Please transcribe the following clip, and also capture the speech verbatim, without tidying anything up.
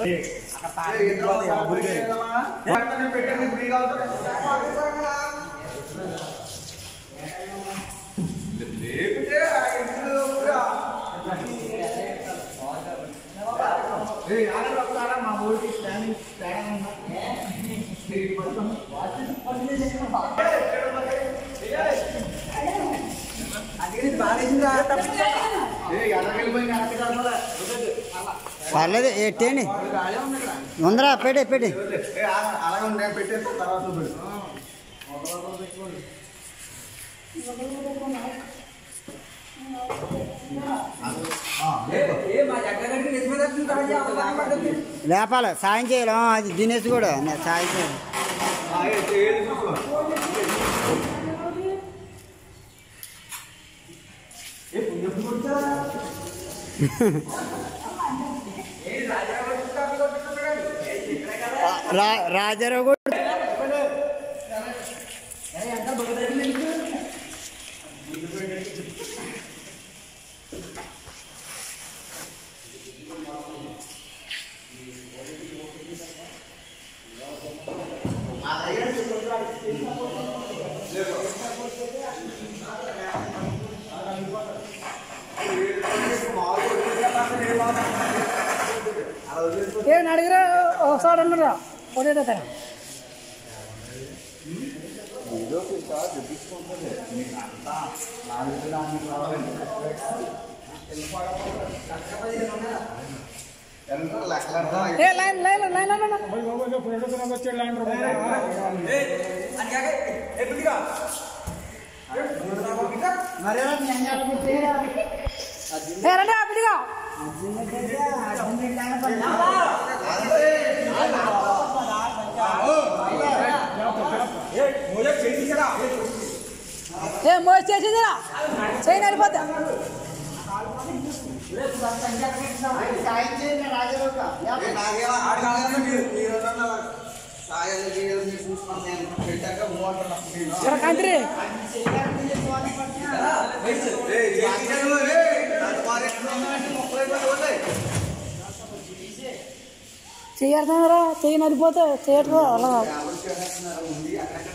పర్లేదు ఎట్టేండి ఉందరా పెట్టే పెట్టి అలాగే ఉండే పెట్టేస్తే తర్వాత లేపాలి సాయం చేయాలి అది దినేష్ కూడా సాయం చేయాలి రాజారావు కూడా ఏం అడిగిరా ఒకసారి అన్నరా పొడేదా తన ఏ లైన్ లైన్ లైన్ అన్న రండి అప్పటిగా ఏ మోసి చేసేదిరా చేయని వెళ్ళిపోతా కంట్రీ చేయరా చేయని వెళ్ళిపోతే చేయట్రా అలా